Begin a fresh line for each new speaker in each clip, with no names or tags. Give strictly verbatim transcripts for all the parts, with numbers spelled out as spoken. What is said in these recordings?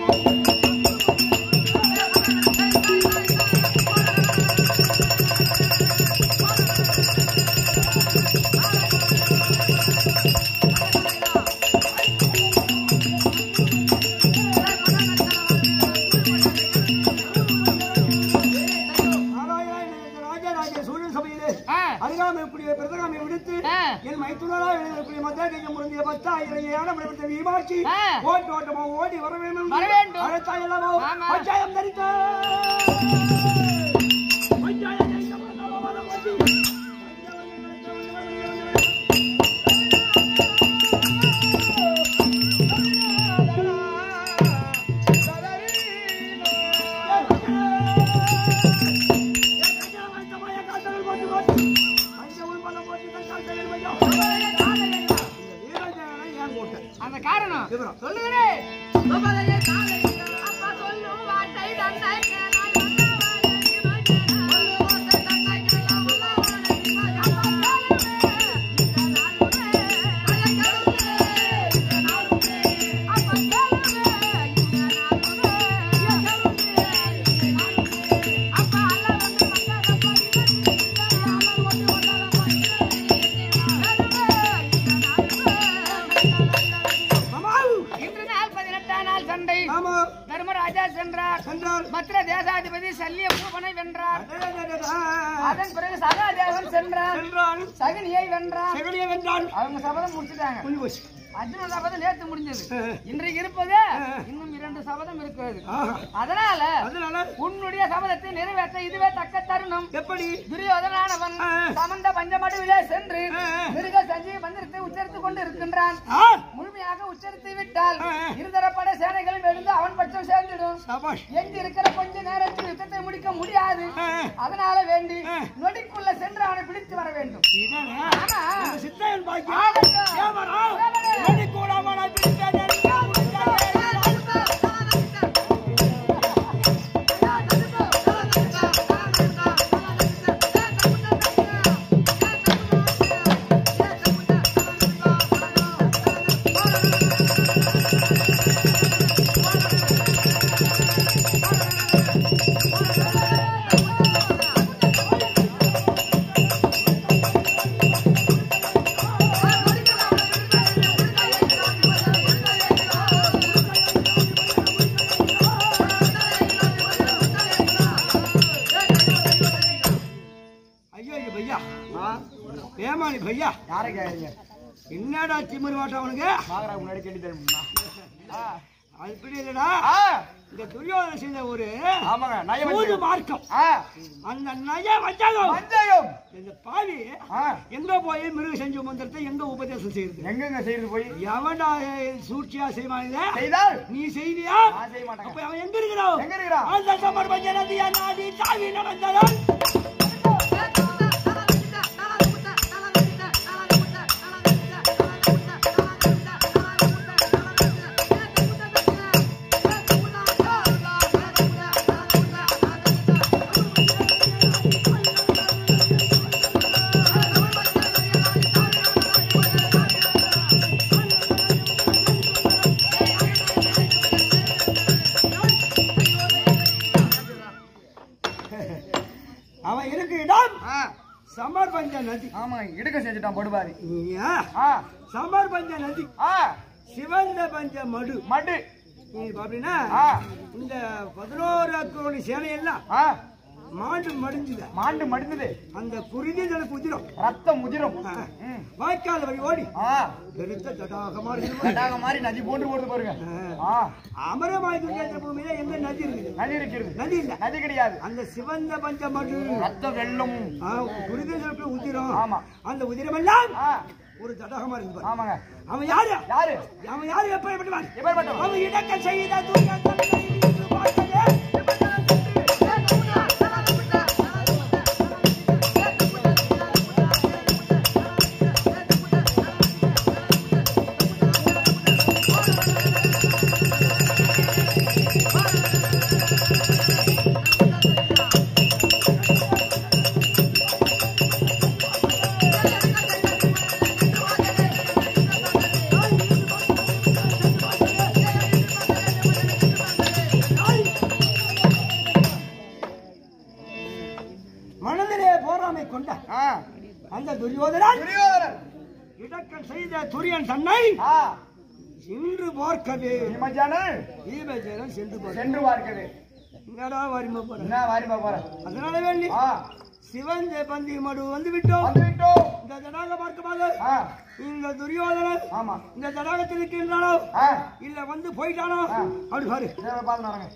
ஓடி வர வேண்டும் அழைத்தாயல்லவோ பஞ்சாயம் தரித்த பஞ்சாயம் அந்த காரணம் சொல்லுகிறேன் அப்பா சொல்லும் வார்த்தை தன்னை தர்மராஜா சென்றார் மற்ற தேசாதிபதி சல்லிய பூபனை வென்றார். அதன் பிறகு சகாதேவன் சென்றார் சகுனியை வென்றார். அவங்க சபதம் முடிச்சுட்டாங்க. அர்ஜுன சபதம் நேற்று முடிஞ்சது. இன்றைக்கு இருப்பது இன்னும் இரண்டு சபதம் இருக்கிறது. அதனால உன்னுடைய சபதத்தை நிறைவேற்ற இதுவே தக்க தருணம். எப்படி துரியோதனானவன் சமந்த பஞ்சமடுவிலே சென்று மிருக சஞ்சீவி மந்திரத்தை உச்சரித்துக் கொண்டு இருக்கின்றான். முழுமையாக உச்சரித்து விட்டால் இருதரப்பட சேனைகளும் எழுந்து அவன் பட்சம் சேர்ந்துடும். எங்கு இருக்கிற கொஞ்ச நேரத்தில் யுத்தத்தை முடிக்க முடியாது. அதனால வேண்டி நொடிக்குள்ள சென்று அவனை பிடித்து வர வேண்டும். भैया यारे என்னடா திமிரு வாட்ட அவனுக்கு மாகரா முன்னாடி கேட்டி தரணும்னா அது புரியலடா இந்த துரியோதன செய்த ஒரு ஆமாங்க நய வந்து மார்க்கம் அந்த நய வஞ்சகம் வஞ்சகம் இந்த பாவி எங்க போய் மிருக செஞ்சு மந்திரத்தை எங்க உபதேசம் செய்யுது எங்கங்க செய்யுது போய் எவன்டா சூழ்ச்சியா செய்வானே செய்தால் நீ செய்வியா நான் செய்ய மாட்டேன் அப்ப அவன் எங்க இருக்கறான் எங்க இருக்கறான் அந்த சமர் பஞ்சனதி நாடி சாவி நடந்ததான் சமர் பஞ்ச நதி ஆமா இடுக்க செஞ்சுட்டான் படுபாரி சமர் பஞ்ச நதி சிவந்த பஞ்ச மடு மடு அப்படின்னா இந்த பதினோரு கோடி சேனை எல்லாம் மாண்டு மடிஞ்சது மாண்டு மடிஞ்சது அந்த குருதி ஜலக்கு உதிரும் ரத்தம் உதிரும் வாய்க்கால் வழி ஓடி பெருத்த தடாக மாதிரி தடாக மாதிரி நதி போன்று ஓடுது பாருங்க அமரமாய் துர்கேந்திர பூமியில எங்க நதி இருக்குது நதி இருக்கிறது நதி இல்ல நதி கிடையாது அந்த சிவந்த பஞ்ச மடு ரத்த வெள்ளம் குருதி ஜலக்கு உதிரும் ஆமா அந்த உதிரம் எல்லாம் ஒரு தடாகமா இருக்கு ஆமாங்க அவன் யாரு யாரு அவன் யாரு எப்படிப்பட்டவன் எப்படிப்பட்டவன் அவன் இடக்க செய்த துர்கேந்திர துரியோதனன்
துரியோதனன்
இடக்கல் செய்த துரியன் தன்னை இன்று பார்க்கவே ஈமஜானன் சென்று
சென்று பார்க்கவே
என்னடா வாரிமா போற
என்ன வாரிமா போற
அதனால வேண்டி சிவன் பந்தி மடு வந்து விட்டோம்
வந்து விட்டோம்
இந்த தடாக பார்க்கமாக இந்த துரியோதனன்
ஆமா
இந்த தடாகத்தில் இருக்கின்றானோ இல்ல வந்து போயிட்டானோ அப்படி பாரு
பாருங்க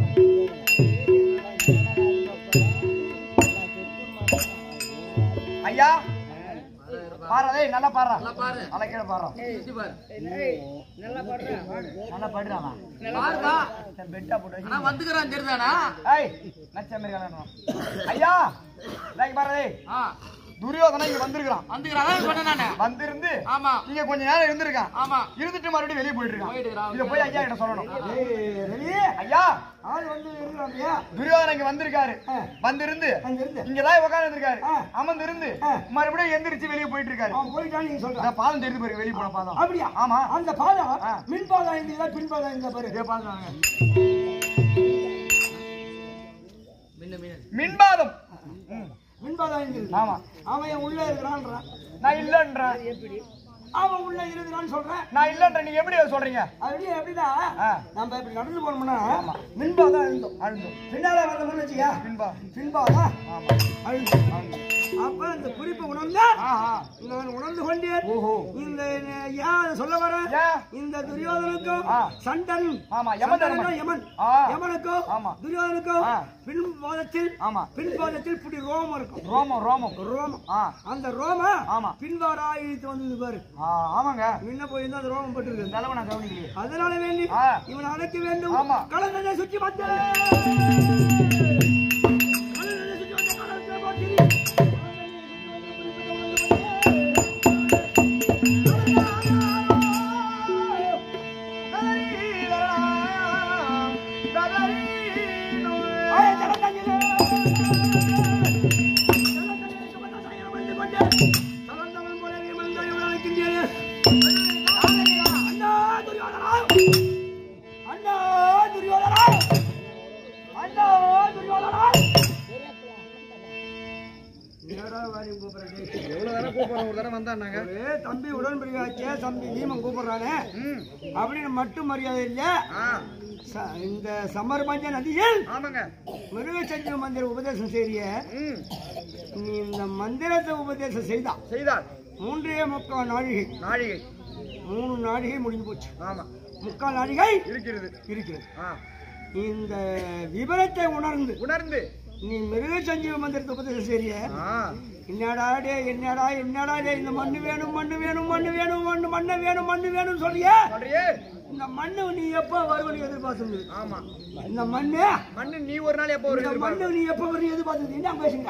ஐயா பாரு நல்லா பாரு நல்லா பாரு நல்லா கீழே பாரு நல்லா பாடுறா நல்லா பாடுறானா பாருடா பெட்டா போட்டு நான் வந்துக்கறான் தெரியுதானா ஏய் நச்ச மாதிரி ஐயா லைக் பாரு டேய் ஆ துரியோதனன் இங்க வந்திருக்கான் வந்திருக்கான் சொன்ன நானே வந்திருந்து ஆமா நீங்க கொஞ்ச நேரம் இருந்திருக்கான் ஆமா இருந்துட்டு மறுபடியும் வெளிய போயிட்டு இருக்கான் இத போய் ஐயா கிட்ட சொல்லணும் ஏய் வெளிய ஐயா ஆள் வந்து இருக்காங்க துரியோதனன் இங்க வந்திருக்காரு வந்திருந்து இங்க தான் உட்கார்ந்து இருக்காரு அமர்ந்து இருந்து மறுபடியும் எந்திரிச்சு வெளிய போயிட்டு இருக்காரு அவன் போயிட்டான் நீங்க சொல்ற பாதம் தெரிஞ்சு பாருங்க வெளிய போன பாதம் அப்படியே ஆமா அந்த பாதம் மின் பாதம் இந்த பின் பாதம் இந்த பாரு இதே பாதம் மின் மின் மின் பாதம் மின்பாதம் ஆமா அவன் உள்ள இருக்கிறான்றான் நான் இல்லன்றேன் எப்படி அவன் உள்ள இருக்கிறான்னு சொல்றேன் நான் இல்லன்றேன் நீங்க எப்படி சொல்றீங்க அப்படியே எப்படின்னா நம்ம இப்படி நடந்து போனோம்னா மின்பாதம் அழுந்தோம் அழுந்தோம் பின்னால வந்தோம்னு வச்சுக்கா பின்பா பின்பாதம் ஆமா அழுந்தோம் அப்ப அந்த குறிப்பை உணர்ந்தா நான் உணர்ந்து கொண்டேன் இந்த யார் சொல்ல வர இந்த துரியோதனுக்கும் சண்டன் யமன் யமனுக்கும் துரியோதனுக்கும் பின் பாதத்தில் பின் பாதத்தில் இப்படி ரோமம் இருக்கும் ரோமம் ரோமம் ரோமம் அந்த ரோமம் பின்வாரா இழுத்து வந்து பாரு ஆமாங்க முன்ன போயிருந்தா அந்த ரோமம் பட்டு இருக்கு தலைவனா கவனிக்கலையே அதனால வேண்டி இவன் அழைக்க வேண்டும் கலந்ததை சுற்றி வந்தேன் தம்பி உடன்படிக்கையாச்சே தம்பி நீமன் கூப்பிடுறானே அப்படின்னு மட்டும் மரியாதை இல்ல இந்த சமர்பஞ்ச நதியில் மிருகசஞ்சீவ மந்திர உபதேசம் செய்ய நீ இந்த மந்திரத்தை உபதேசம் செய்தா செய்தால் மூன்றே முக்கால் நாழிகை நாழிகை மூணு நாழிகை முடிஞ்சு போச்சு ஆமா முக்கால் நாழிகை இருக்கிறது இருக்கிறது இந்த விவரத்தை உணர்ந்து உணர்ந்து நீ மிருக சஞ்சீவ மந்திரத்தை உபதேசம் செய்ய என்னடா டே என்னடா என்னடா டே இந்த மண்ணு வேணும் மண்ணு வேணும் மண்ணு வேணும் மண்ணு மண்ணை வேணும் மண்ணு வேணும் சொல்றிய இந்த மண்ணு நீ எப்ப வருவனு எதிர்பார்த்து ஆமா இந்த மண்ணு மண்ணு நீ ஒரு நாள் எப்ப வருவ மண்ணு நீ எப்ப வருவ எதிர்பார்த்து என்ன பேசுங்க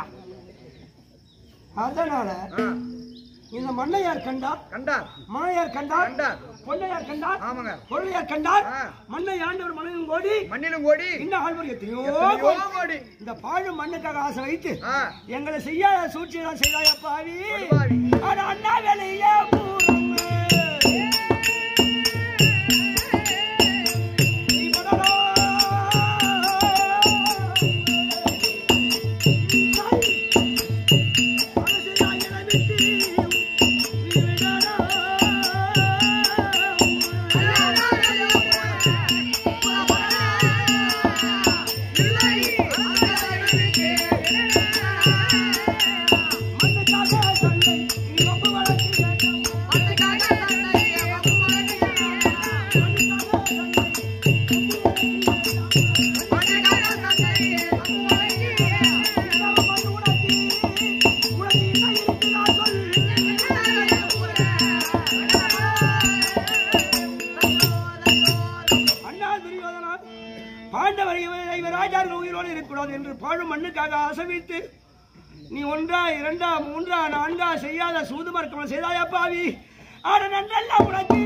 அதனால இந்த மண்ணை யார் கண்டார் கண்டார் மண்ணை யார் கண்டார் கண்டார் பொண்ணை யார் கண்டார் ஆமாங்க பொருளை யார் கண்டார் மண்ணை ஆண்டவர் மண்ணிலும் கோடி மண்ணிலும் கோடி இன்னும் ஆழ்வர் எத்தனையோ கோடி இந்த பாழு மண்ணுக்காக ஆசை வைத்து எங்களை செய்யாத சூழ்ச்சியெல்லாம் செய்தாய பாவி ஆனா அண்ணா வேலையே நீ ஒன்றா இரண்டா மூன்றா நான்கா செய்யாத சூதுமர்க்கம் செய்தாயா பாவி ஆட நன்றல்ல உனக்கு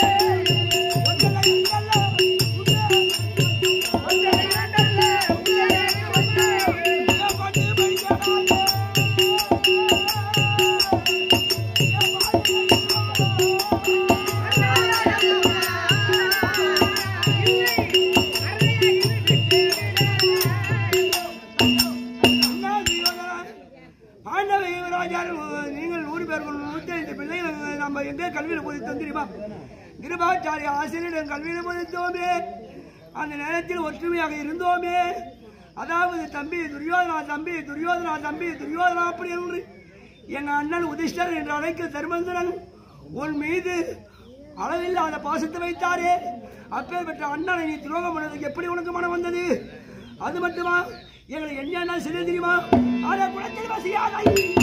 Yeah.
நம்ம எங்கே கல்வியில போதித்தோம் தெரியுமா? கிருபாச்சாரிய ஆசிரியர் கல்வியில போதித்தோமே. அந்த நேரத்தில் ஒற்றுமையாக இருந்தோமே. அதாவது தம்பி துரியோதனா, தம்பி துரியோதனா, தம்பி துரியோதனா அப்படி என்று எங்க அண்ணன் உதிஷ்டர் என்று அழைக்க தர்மேந்திரன் உன் மீது அளவில்லாத பாசத்தை வைத்தாரே. அப்பேர் பெற்ற அண்ணனை நீ துரோகம் பண்ணதுக்கு எப்படி உனக்கு மனம் வந்தது? அது மட்டுமா எங்களை என்ன செய்ய தெரியுமா? அதை கூட தெரியுமா செய்யாத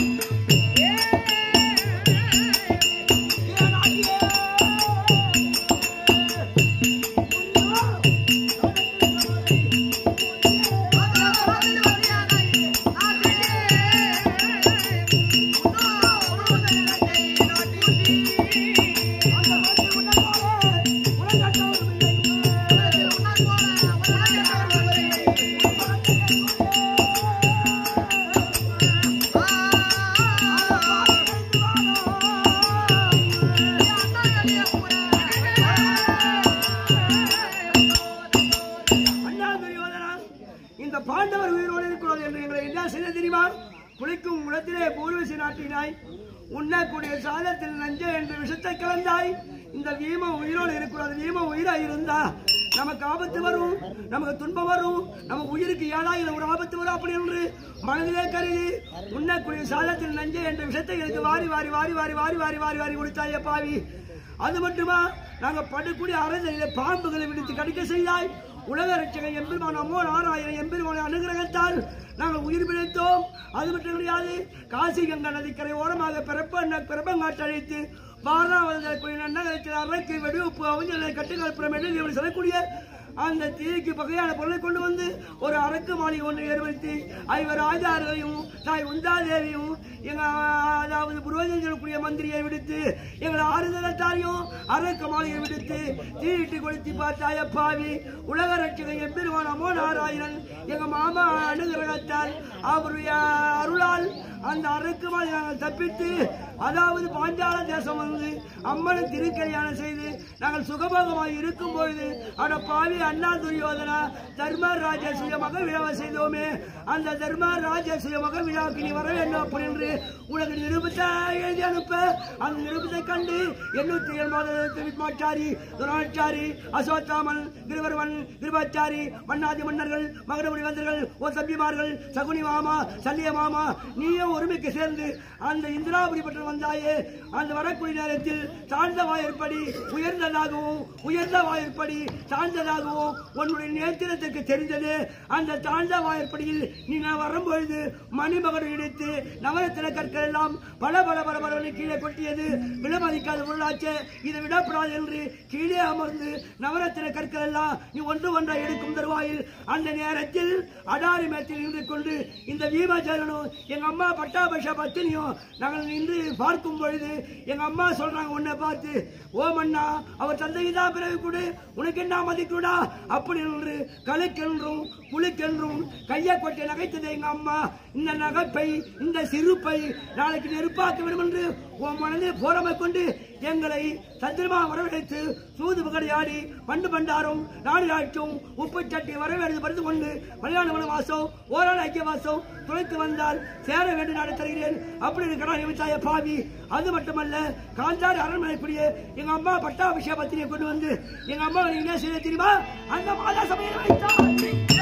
குளிக்கும் குளத்திலே பூர்வசி நாட்டினாய். உண்ணக்கூடிய சாதத்தில் நஞ்ச என்று விஷத்தை கலந்தாய். இந்த வீம உயிரோடு இருக்கிறது. வீம உயிரா இருந்தா நமக்கு ஆபத்து வரும், நமக்கு துன்பம் வரும், நம்ம உயிருக்கு ஏழாயிரம் ஒரு ஆபத்து வரும் அப்படி என்று மனதிலே கருதி உண்ணக்கூடிய சாதத்தில் நஞ்ச என்ற விஷத்தை எனக்கு வாரி வாரி வாரி வாரி வாரி வாரி வாரி வாரி கொடுத்தாய பாவி. அது மட்டுமா நாங்க படக்கூடிய அரசியல பாம்புகளை விடுத்து கடிக்க செய்தாய். உலக ரட்சகன் எம்பெருமான் அம்மோ நாராயணன் எம்பெருமான அனுகிரகத்தால் நாங்கள் உயிர் பிழைத்தோம். அது மட்டும் கிடையாது, காசி கங்கா நதிக்கரை ஓரமாக பிறப்ப பிறப்பங்காட்டு அழைத்து வாரணாவதற்கு நன்னகரத்தில் அரைக்கு வெடிவுப்பு அவஞ்சலை கட்டுக்கலப்புறம் எழுதி சொல்லக்கூடிய அந்த தீக்கு பகையான பொருளை கொண்டு வந்து ஒரு அரக்கு மாளிகை ஒன்று ஏற்படுத்தி ஐவர் ஆச்சாரியரையும் தாய் உந்தாதேவியும் எங்க அதாவது புரோஜனம் சொல்லக்கூடிய மந்திரியை விடுத்து எங்களை ஆறுதலத்தாரையும் அரக்க மாளிகை விடுத்து தீயிட்டு கொளுத்தி பார்த்தாய பாவி. உலக ரட்சகன் எம்பெருமான் அம்மோ நாராயணன் எங்க மாமா அனுகிரகத்தால் அவருடைய அருளால் அந்த அரக்கு மாளிகை நாங்கள் தப்பித்து அதாவது பாஞ்சால தேசம் வந்து அம்மனை திருக்கல்யாணம் செய்து நாங்கள் சுகபோகமாக இருக்கும் பொழுது அவட பாவி அண்ணா துரியோதனா தர்மராஜ சுயமாக விழாவை செய்தோமே. அந்த தர்மராஜ சுயமாக விழாவுக்கு நீ வர வேண்டும் அப்படி என்று உனக்கு நிரூபத்தை எழுதி அனுப்ப அந்த நிரூபத்தை கண்டு எண்ணூத்தி ஏழு மாச்சாரி துராச்சாரி அசோத்தாமன் கிருவர்வன் கிருபாச்சாரி மன்னாதி மன்னர்கள் மகரமுடி வந்தர்கள் ஓ தம்பிமார்கள் சகுனி மாமா சல்லிய மாமா நீயும் ஒருமைக்கு சேர்ந்து அந்த இந்திராபுரி பற்றி வந்தாயே. அந்த வரக்கூடிய நேரத்தில் தாழ்ந்த வாயிற்படி உயர்ந்ததாகவும் உயர்ந்த வாயிற்படி தாழ்ந்ததாகவும் உன்னுடைய நேத்திரத்திற்கு தெரிந்தது. அந்த தாழ்ந்த வாயிற்படியில் நீ நான் வரும்பொழுது மணிமகன் இடித்து நவரத்தின கற்கள் எல்லாம் பல பல பல பல கீழே கொட்டியது. விலமதிக்காத பொருளாச்சு, இதை விடப்படாது என்று கீழே அமர்ந்து நவரத்தின கற்கள் எல்லாம் நீ ஒன்று ஒன்றை எடுக்கும் தருவாயில் அந்த நேரத்தில் அடாரி மேத்தில் நின்று கொண்டு இந்த வீமாச்சாரனும் எங்க அம்மா பட்டாபஷ பத்தினியும் நாங்கள் நின்று பார்க்கும் பொழுது எங்க அம்மா சொல்றாங்க உன்னை பார்த்து, ஓ மன்னா அவர் தந்தைக்கு தான் பிறகு கூட உனக்கு என்ன மதிக்கூடா அப்படி என்று கலைக்கென்றும் புலிக்கென்றும் கையை கொட்டி நகைத்தது எங்க அம்மா. இந்த நகைப்பை இந்த சிறுப்பை நாளைக்கு நெருப்பாக்க வேண்டும் என்று உன் மனதில் போரமை கொண்டு எங்களை சந்திரமா வரவழைத்து சூது பகடையாடி பண்டு பண்டாரும் நாடு நாட்டும் உப்பு சட்டி வரவேற்று பறித்து கொண்டு மலையாள வாசம் ஓராள் ஐக்கிய வாசம் துளைத்து வந்தால் சேர வேண்டும் நாடு தருகிறேன் அப்படி கடா நிமித்தாய பாவி. அது மட்டுமல்ல காந்தாரி அரண்மனைப்படியே எங்க அம்மா பட்டாபிஷேக பத்திரிகை கொண்டு வந்து எங்க அம்மா என்ன செய்ய தெரியுமா? அந்த மாதா சபையில் வைத்தார்.